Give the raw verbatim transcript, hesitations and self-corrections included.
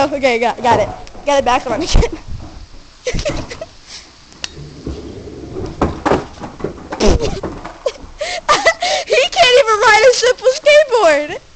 go. Okay, got got it. Got it back on again. He can't even ride a simple skateboard.